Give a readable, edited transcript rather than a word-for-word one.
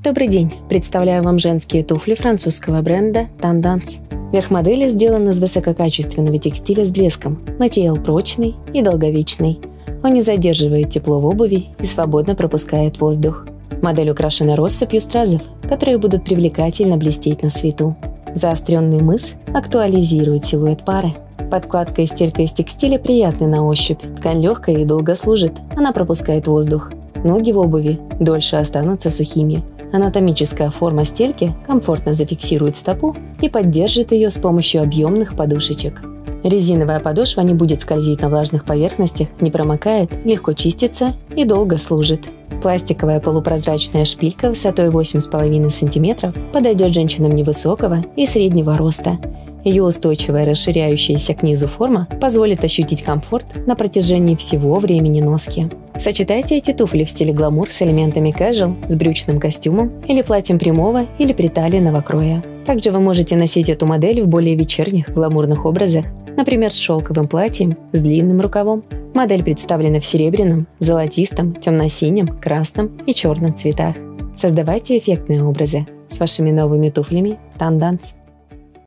Добрый день! Представляю вам женские туфли французского бренда Tendance. Верх модели сделан из высококачественного текстиля с блеском. Материал прочный и долговечный. Он не задерживает тепло в обуви и свободно пропускает воздух. Модель украшена россыпью стразов, которые будут привлекательно блестеть на свету. Заостренный мыс актуализирует силуэт пары. Подкладка и стелька из текстиля приятны на ощупь, ткань легкая и долго служит, она пропускает воздух. Ноги в обуви дольше останутся сухими. Анатомическая форма стельки комфортно зафиксирует стопу и поддержит ее с помощью объемных подушечек. Резиновая подошва не будет скользить на влажных поверхностях, не промокает, легко чистится и долго служит. Пластиковая полупрозрачная шпилька высотой 8,5 см подойдет женщинам невысокого и среднего роста. Ее устойчивая расширяющаяся к низу форма позволит ощутить комфорт на протяжении всего времени носки. Сочетайте эти туфли в стиле гламур с элементами casual, с брючным костюмом или платьем прямого или приталенного кроя. Также вы можете носить эту модель в более вечерних гламурных образах, например, с шелковым платьем, с длинным рукавом. Модель представлена в серебряном, золотистом, темно-синем, красном и черном цветах. Создавайте эффектные образы с вашими новыми туфлями Tendance.